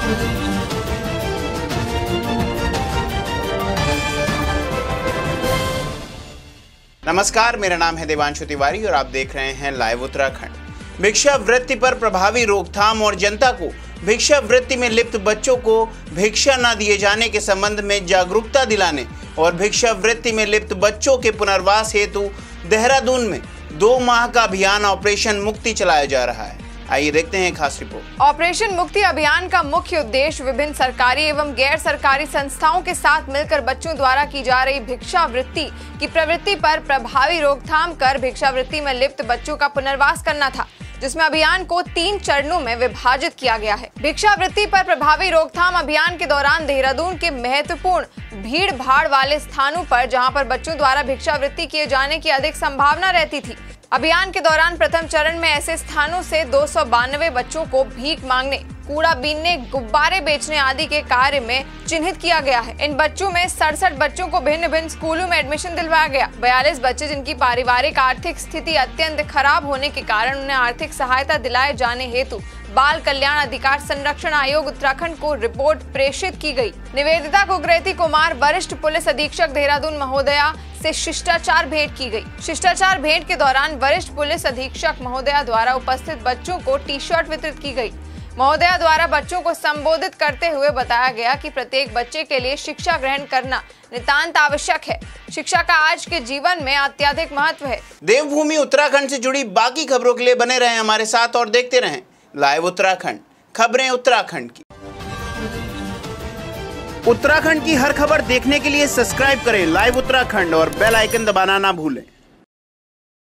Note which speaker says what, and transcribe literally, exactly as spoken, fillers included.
Speaker 1: नमस्कार, मेरा नाम है देवांशु तिवारी और आप देख रहे हैं लाइव उत्तराखंड। भिक्षावृत्ति पर प्रभावी रोकथाम और जनता को भिक्षावृत्ति में लिप्त बच्चों को भिक्षा न दिए जाने के संबंध में जागरूकता दिलाने और भिक्षावृत्ति में लिप्त बच्चों के पुनर्वास हेतु देहरादून में दो माह का अभियान ऑपरेशन मुक्ति चलाया जा रहा है। आइए देखते हैं खास रिपोर्ट।
Speaker 2: ऑपरेशन मुक्ति अभियान का मुख्य उद्देश्य विभिन्न सरकारी एवं गैर सरकारी संस्थाओं के साथ मिलकर बच्चों द्वारा की जा रही भिक्षावृत्ति की प्रवृत्ति पर प्रभावी रोकथाम कर भिक्षावृत्ति में लिप्त बच्चों का पुनर्वास करना था, जिसमें अभियान को तीन चरणों में विभाजित किया गया है। भिक्षावृत्ति पर प्रभावी रोकथाम अभियान के दौरान देहरादून के महत्वपूर्ण भीड़ भाड़ वाले स्थानों पर, जहां पर बच्चों द्वारा भिक्षावृत्ति किए जाने की अधिक संभावना रहती थी, अभियान के दौरान प्रथम चरण में ऐसे स्थानों से दो सौ बानवे बच्चों को भीख मांगने, कूड़ा बीनने, गुब्बारे बेचने आदि के कार्य में चिन्हित किया गया है। इन बच्चों में सड़सठ बच्चों को भिन्न भिन्न स्कूलों में एडमिशन दिलवाया गया। बयालीस बच्चे जिनकी पारिवारिक आर्थिक स्थिति अत्यंत खराब होने के कारण उन्हें आर्थिक सहायता दिलाए जाने हेतु बाल कल्याण अधिकार संरक्षण आयोग उत्तराखंड को रिपोर्ट प्रेषित की गई। निवेदिता कुकरेती कुमार वरिष्ठ पुलिस अधीक्षक देहरादून महोदया से शिष्टाचार भेंट की गई। शिष्टाचार भेंट के दौरान वरिष्ठ पुलिस अधीक्षक महोदया द्वारा उपस्थित बच्चों को टी शर्ट वितरित की गई। महोदया द्वारा बच्चों को संबोधित करते हुए बताया गया कि प्रत्येक बच्चे के लिए शिक्षा ग्रहण करना नितांत आवश्यक है। शिक्षा का आज के जीवन में अत्यधिक महत्व है।
Speaker 1: देवभूमि उत्तराखंड से जुड़ी बाकी खबरों के लिए बने रहें हमारे साथ और देखते रहें लाइव उत्तराखंड, खबरें उत्तराखंड की। उत्तराखंड की हर खबर देखने के लिए सब्सक्राइब करें लाइव उत्तराखंड और बेल आइकन दबाना ना भूलें।